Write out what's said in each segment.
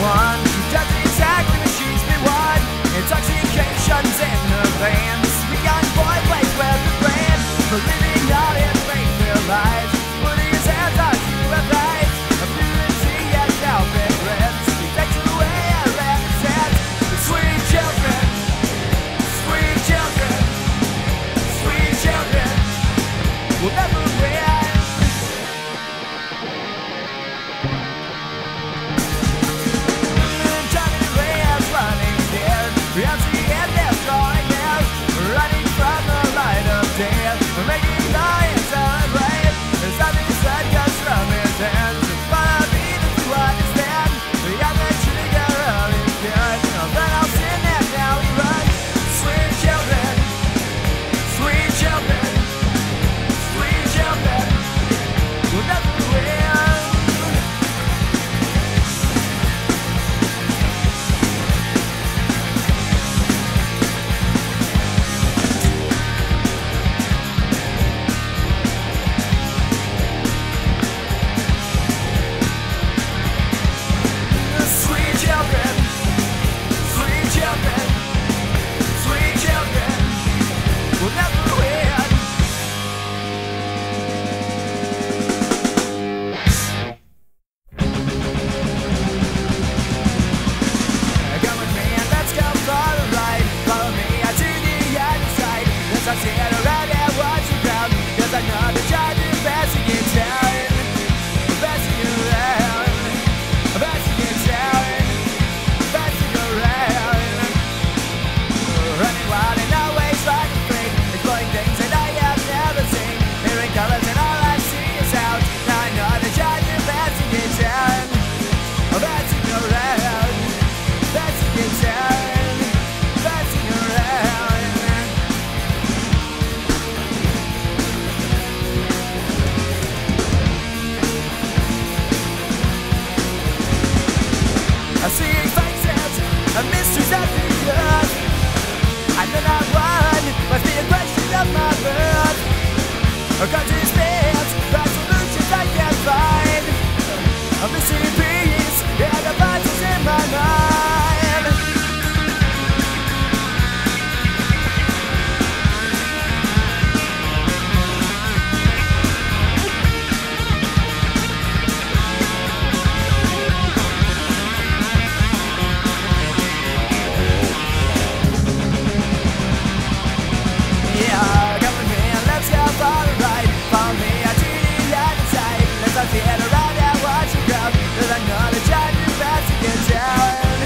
one who does exactly what she's been won. Intoxication's in her veins. The young boy plays with the brain, believing all his faith their lives, putting his hands on to her thighs. A purity and now regrets. He takes away her innocence. The sweet children, sweet children, sweet children will never win. Making lions celebrate. There's nothing that comes from his hands. It's fun of me to understand. We have the trigger of his good. Then I'll sin and now he runs. Sweet children, sweet children, sweet children will never win. I stand around and watch you ground, 'cause I know that you're the best in town. Best around, best in town, best around. Running wild and always like a freak, exploring things that I have never seen. Hearing colors and all I see is sound. Now I know that you're the best in town. Best around, best in town, best around. I see faces and mysteries that we love. I know not one must be a question of my birth. A country's spirits, the solutions I can find. A missing piece, yeah, the voices in my mind. I stand around and watch you ground, 'cause I know that you're the best to get down.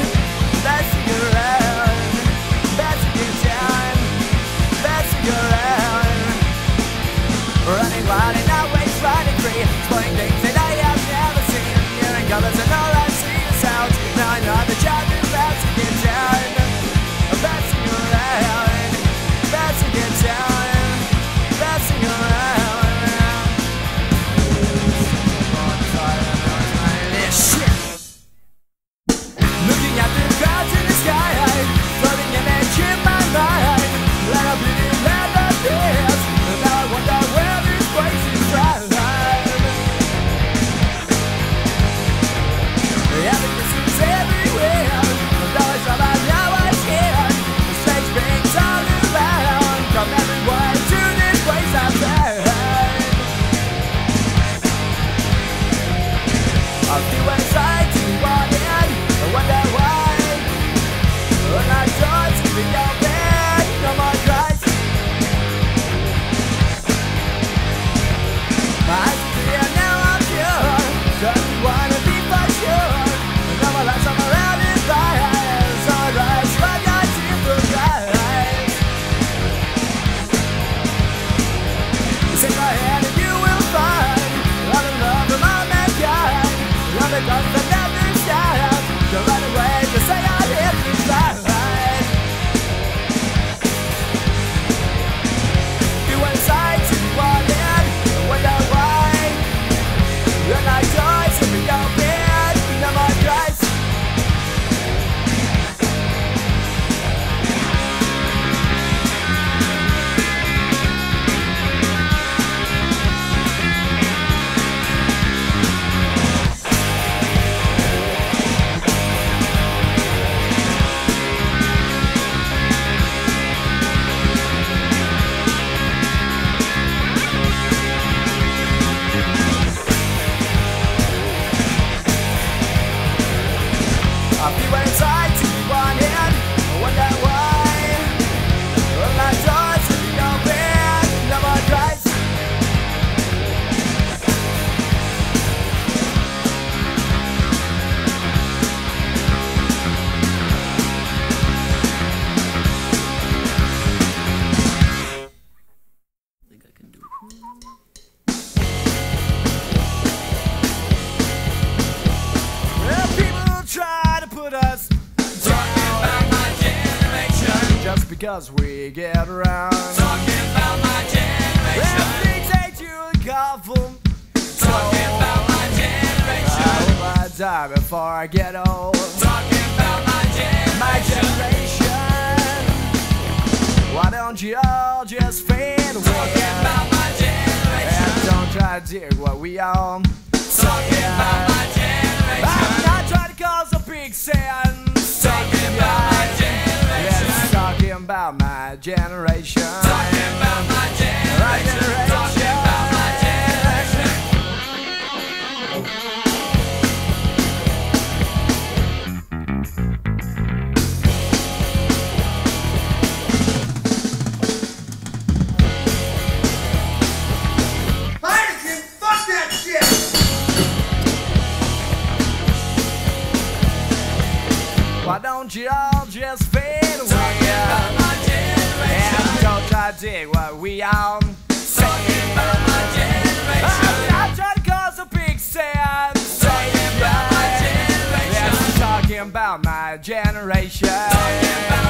cause we get around. Talking about my generation. Things ain't too careful. Talking about my generation. I hope I die before I get old. Talking about my generation. My generation. Why don't you all just fade away? Talking about my generation. And don't try to dig what we are. Talking about my generation. I'm not trying to cause a big sense. Talking about my generation. Yes, talking about my generation. Talking about my generation. Talking about my generation. Heineken, fuck that shit! Why don't you all just fade away? Talking about my generation. And don't try to dig what we are. Talking about my generation. I'm not trying to cause a big sense. Talking about my generation. Yes, talking about my generation. Talking about